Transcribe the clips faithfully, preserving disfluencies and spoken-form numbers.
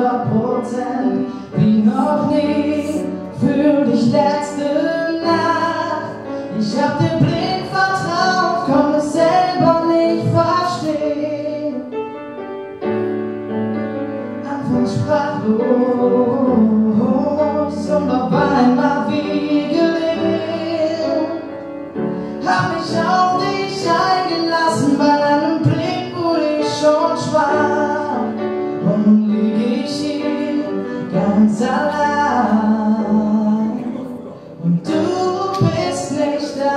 hundert Prozent wie noch nie für dich letzte Nacht. Ich hab dir blind vertraut, konnte es selber nicht verstehen. Anfangs sprachlos und auf einmal wie gelähmt. Hab mich auf dich eingelassen, bei deinem Blick wurde ich schon schwach. Und nun lieg ich hier ganz allein und du bist nicht da.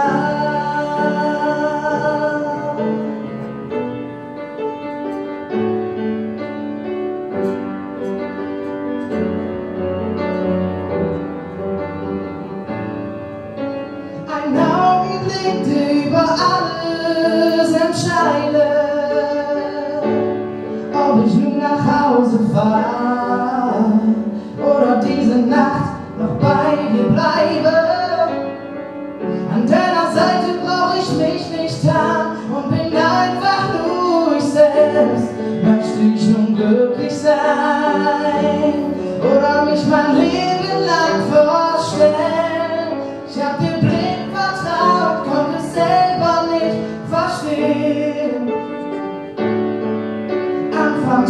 Ein Augenblick, der über alles entscheidet, ob ich nun nach Hause fahre oder diese Nacht noch bei dir bleibe. An deiner Seite brauch ich mich nicht haben und bin einfach nur ich selbst. Möchte ich nun glücklich sein oder mich mein Leben lang vorstellen? Ich hab dir blind vertraut, konnte es selber nicht verstehen. Anfangs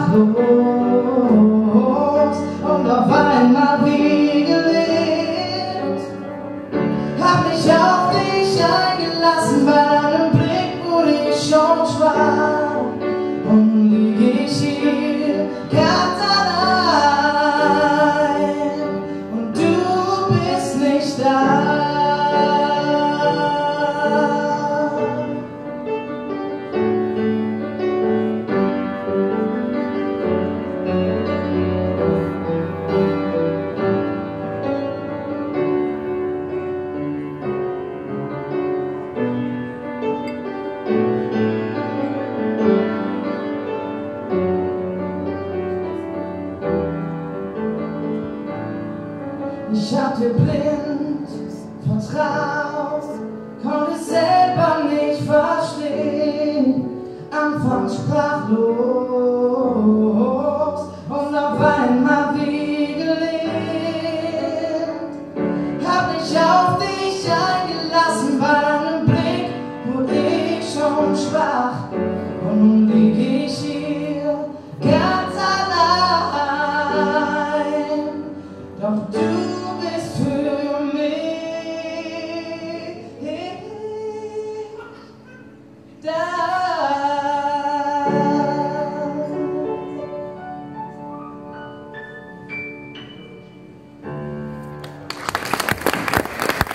sprachlos und auf einmal wie gelähmt. Hab mich auf dich eingelassen, bei deinem Blick wurde ich schon schwach. Und nun lieg ich hier ganz allein und du bist nicht da. Ich hab dir blind vertraut.